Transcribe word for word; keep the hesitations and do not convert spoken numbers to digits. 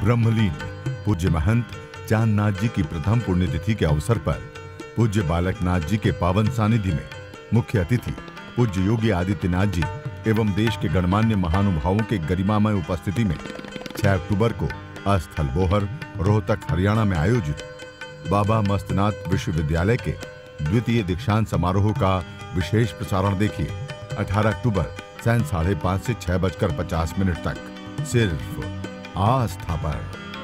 ब्रह्मलीन पूज्य महंत चांदनाथ जी की प्रथम पुण्यतिथि के अवसर पर पूज्य बालकनाथ जी के पावन सानिध्य में मुख्य अतिथि पूज्य योगी आदित्यनाथ जी एवं देश के गणमान्य महानुभावों के गरिमामय उपस्थिति में छह अक्टूबर को अस्थल बोहर रोहतक हरियाणा में आयोजित बाबा मस्तनाथ विश्वविद्यालय के द्वितीय दीक्षांत समारोह का विशेष प्रसारण देखिए अठारह अक्टूबर सायं साढ़े पांच से छह बजकर पचास मिनट तक सिर्फ आस्था पर।